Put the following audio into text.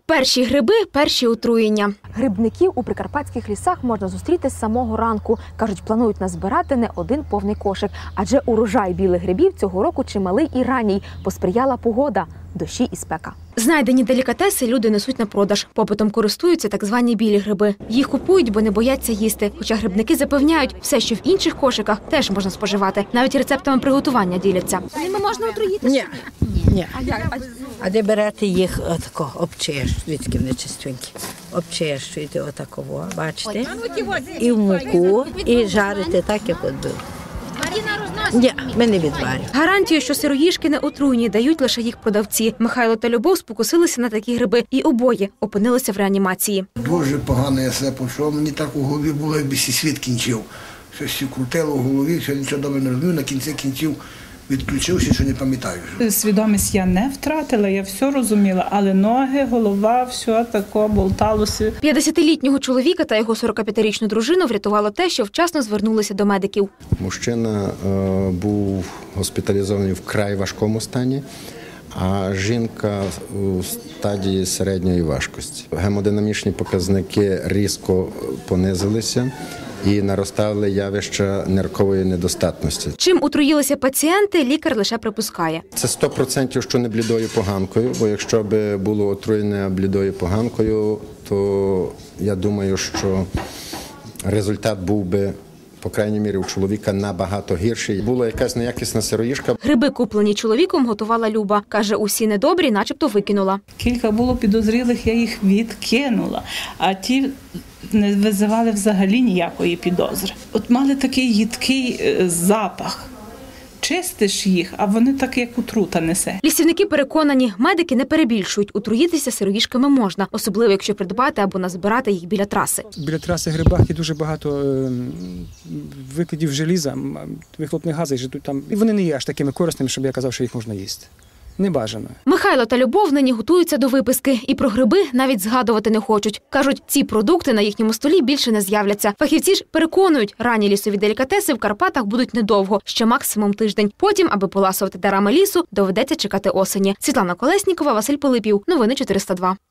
Перші гриби – перші отруєння. Грибників у прикарпатських лісах можна зустріти з самого ранку. Кажуть, планують назбирати не один повний кошик. Адже урожай білих грибів цього року чималий і ранній. Посприяла погода, дощі і спека. Знайдені делікатеси люди несуть на продаж. Попитом користуються так звані білі гриби. Їх купують, бо не бояться їсти. Хоча грибники запевняють, все, що в інших кошиках, теж можна споживати. Навіть рецептами приготування діляться. Ними можна отруїтися? Ні. А де берете їх отако, обчищуєте, вони чистенькі. Обчищуєте отаково, бачите? І в муку, і жарите так, як от було. Ні, ми не відварюємо. Гарантію, що сироїжки не отруйні, дають лише їх продавці. Михайло та Любов спокусилися на такі гриби. І обоє опинилися в реанімації. Дуже погано я себе почув. Мені так у голові було, якби світ кінчив. Щось крутило в голові, все нічого добре не розумів. На кінці кінців відключився, що не пам'ятаю. Свідомість я не втратила, я все розуміла, але ноги, голова, все тако болталося. 50-літнього чоловіка та його 45-річну дружину врятувало те, що вчасно звернулися до медиків. Мужчина був госпіталізований в вкрай важкому стані, а жінка у стадії середньої важкості. Гемодинамічні показники різко понизилися і наростали явища ниркової недостатності. Чим отруїлися пацієнти, лікар лише припускає. Це 100%, що не блідою поганкою, бо якщо б було отруєння блідою поганкою, то я думаю, що результат був би, по крайній мірі, у чоловіка набагато гірший. Була якась неякісна сироїжка. Гриби, куплені чоловіком, готувала Люба. Каже, усі недобрі начебто викинула. Кілька було підозрілих, я їх відкинула, а ті не визивали взагалі ніякої підозри. От мали такий їдкий запах. Чистиш їх, а вони так, як отрута несе. Лісівники переконані, медики не перебільшують. Отруїтися сироїжками можна, особливо якщо придбати або назбирати їх біля траси. Біля траси грибах є дуже багато викидів желіза, вихлопних газів. І вони не є аж такими корисними, щоб я казав, що їх можна їсти. Небажано. Михайло та Любов нині готуються до виписки. І про гриби навіть згадувати не хочуть. Кажуть, ці продукти на їхньому столі більше не з'являться. Фахівці ж переконують, ранні лісові делікатеси в Карпатах будуть недовго, ще максимум тиждень. Потім, аби поласувати дарами лісу, доведеться чекати осені. Світлана Колеснікова, Василь Пилипів. Новини 402.